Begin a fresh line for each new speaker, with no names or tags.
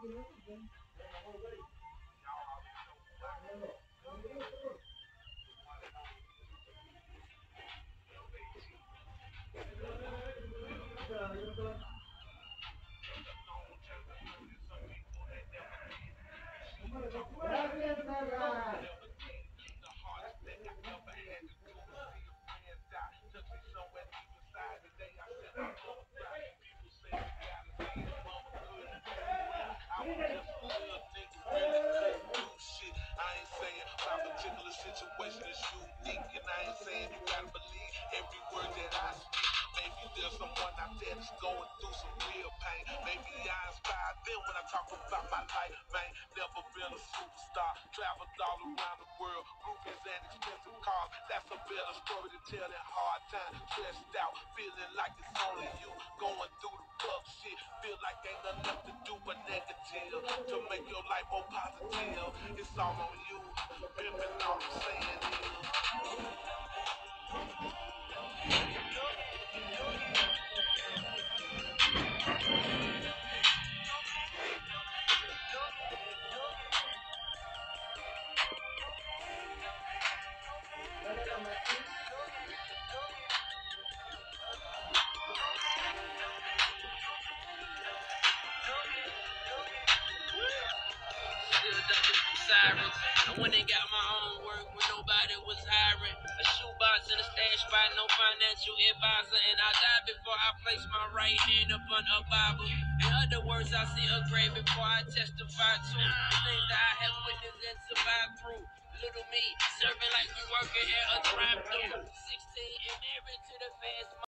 I ain't saying my particular situation is unique, and I ain't saying you gotta believe every word that I speak. Maybe there's someone out there that's going through some real pain. Maybe I inspire them when I talk about my life, man. Never been a superstar, traveled all around the world, groupies and expensive cars. That's a better story to tell than hard times, stressed out, feeling like it's only you, going through the fuck shit. Feel like ain't nothing left to do but negative to make your life more positive. It's all on you, pimping. All I'm saying is
Still ducking from sirens. I went and got my own work when nobody was hiring. A shoebox in a stash spot, no financial advisor. And I die before I place my right hand upon a Bible. In other words, I see a grave before I testify to the things that I have witnessed and survived through. Little me, serving like we working at a drive-thru. 16 and married to the fast